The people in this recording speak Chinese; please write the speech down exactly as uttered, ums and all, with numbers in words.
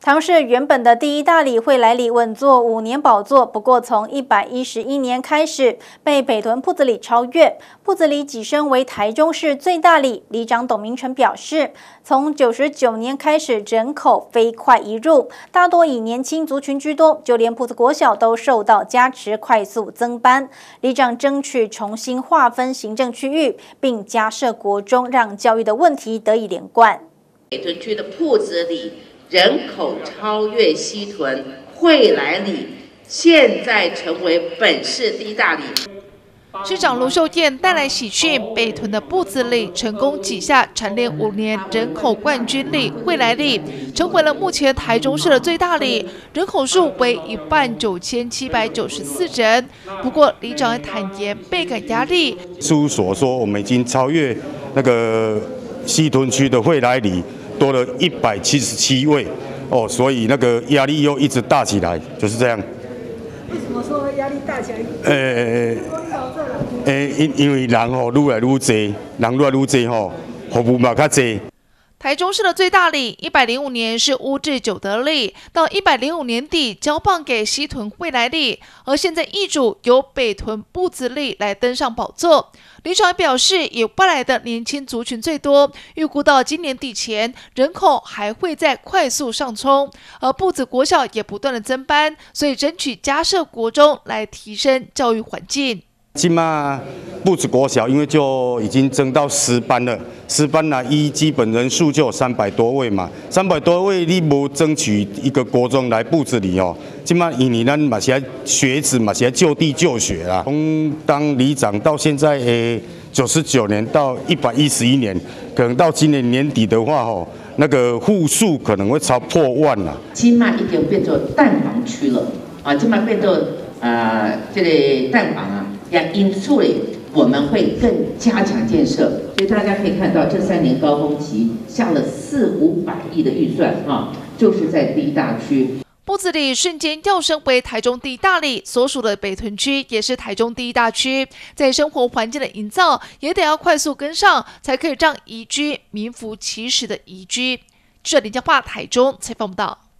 台中市原本的第一大里惠来里稳坐五年宝座，不过从一百一十一年开始被北屯朴子里超越，朴子里跻身为台中市最大里。里长董明成表示，从九十九年开始人口飞快移入，大多以年轻族群居多，就连朴子国小都受到加持，快速增班。里长争取重新划分行政区域，并加设国中，让教育的问题得以连贯。 北屯区的朴子里人口超越西屯、惠来里，现在成为本市第一大里。 市长卢秀燕带来喜讯，北屯的朴子里成功挤下蝉联五年人口冠军里惠来里，成为了目前台中市的最大里，人口数为一万九千七百九十四人。不过里长也坦言倍感压力。 事务所说，我们已经超越那个西屯区的惠来里。多了一百七十七位哦，所以那个压力又一直大起来，就是这样。 为什么说压力大起来？ 呃，呃，因因为人吼愈来愈多，人愈来愈多吼，服务嘛较多。 台中市的最大里，一百零五年是乌治九德里，到一百零五年底交棒给西屯惠来里，而现在易主由北屯朴子里来登上宝座。里长表示，以外来的年轻族群最多，预估到今年底前人口还会再快速上冲，而朴子国小也不断的增班，所以争取加设国中来提升教育环境。 今嘛朴子国小因为就已经增到十班了，十班呢，一基本人数就有三百多位嘛，三百多位你无争取一个国中来朴子里哦，今嘛因为咱嘛是在学子嘛是在就地就学啦，从当里长到现在诶九十九年到一百一十一年，可能到今年年底的话吼，那个户数可能会超破万啦。 今嘛已经变作蛋黄区了啊，今嘛变作呃这个蛋黄啊。因素里，我们会更加强建设，所以大家可以看到，这三年高峰期下了四五百亿的预算啊，就是在第一大区。 朴子里瞬间跃升为台中第一大里，所属的北屯区也是台中第一大区，在生活环境的营造也得要快速跟上，才可以让宜居名副其实的宜居。记者林佳桦台中采访报道。